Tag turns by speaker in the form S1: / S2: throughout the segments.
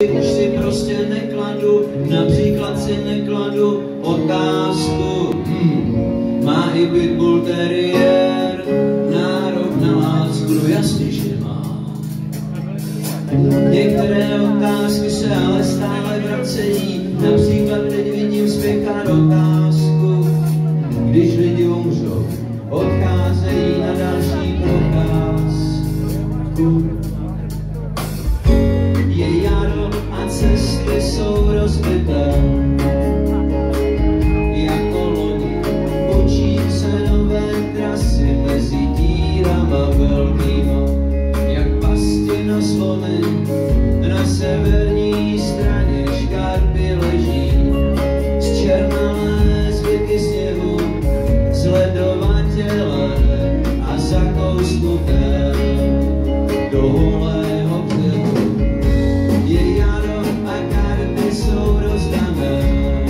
S1: Už si prostě nekladu, například si nekladu otázku. Má i pitbull terriér nárok na lásku? No jasně, že má. Některé otázky se ale stále vracejí, například teď vidím spěchat otázku. Když lidi umřou, odcházejí na další procházku. Je jaro a cesty jsou rozbité, jako loni učím se nové trasy mezi dírama velkýma, jak pasti na slony. Na severní straně škarpy leží zčernalé zbytky sněhu, sledovatele a zakousnuté do holého břehu. Je jaro a karty jsou rozdané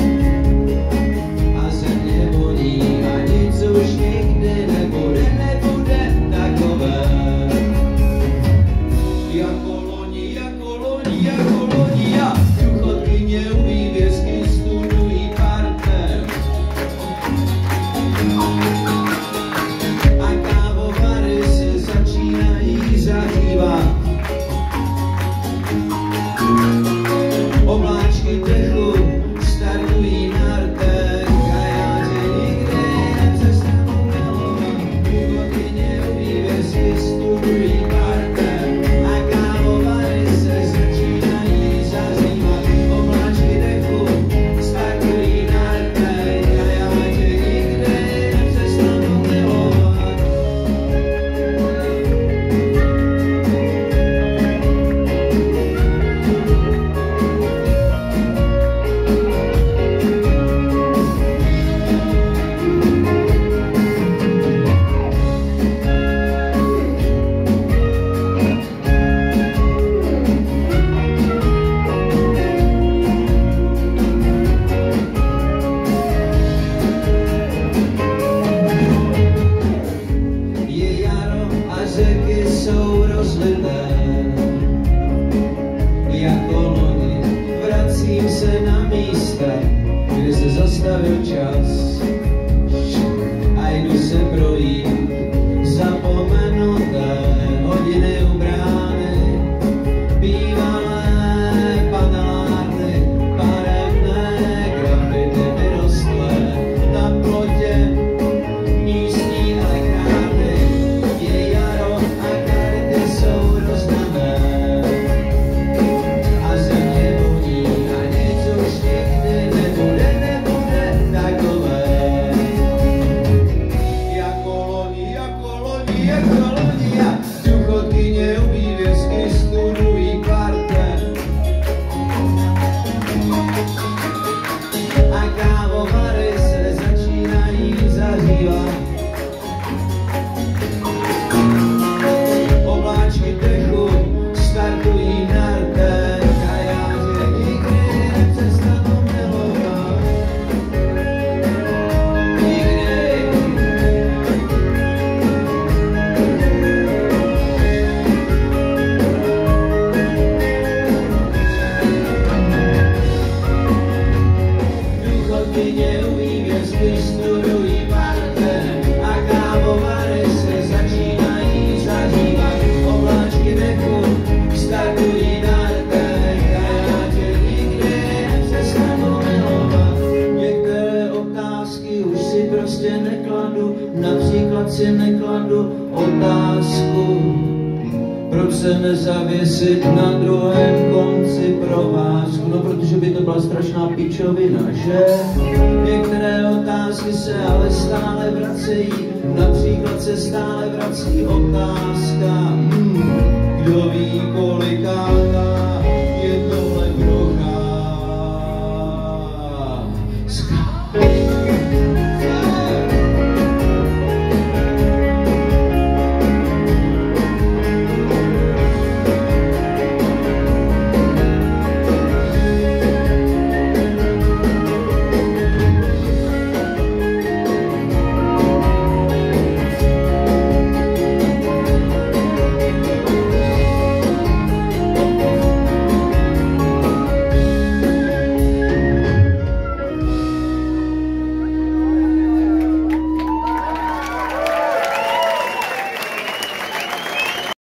S1: a země voní a nic už nikdy nebude takové. Jako loni, já důchodkyně u vývězky studují partner. A kávovary se začínají zahřívat. Obláčky dechu startují na rtech a já tě nikdy nepřestanu milovat. Důchodkyně u vývězky studují partner a kávovary se začínají zahřívat. Obláčky dechu startují na rtech a já tě nikdy nepřestanu milovat. Je jaro a řeky jsou rozlité, jako loni vracím se na místa, kde se zastavil čas a jdu se projít zapomenuté hodiny u brány, bývalé panelárny, barevné grafity vyrostlé na plotě místní elektrárny. Je jaro a karty jsou rozdané a země voní a nic už nikdy nebude takové. Jako loni, já důchodkyně u vývězky studují partner. A kávovary se začínají zahřívat. Obláčky dechu startují na rtech a já tě nikdy nepřestanu milovat. Nikdy. Důchodkyně u vývězky studují partner a kávovary se začínají zahřívat. Obláčky dechu startují na rtech a já tě nikdy nepřestanu milovat. Některé otázky už si prostě nekladu, například si nekladu otázku, proč se nezavěsit na druhém konci provázku. No protože by to byla strašná pičovina, že? Některé otázky se ale stále vracejí, například se stále vrací otázka, kdo ví kolikátá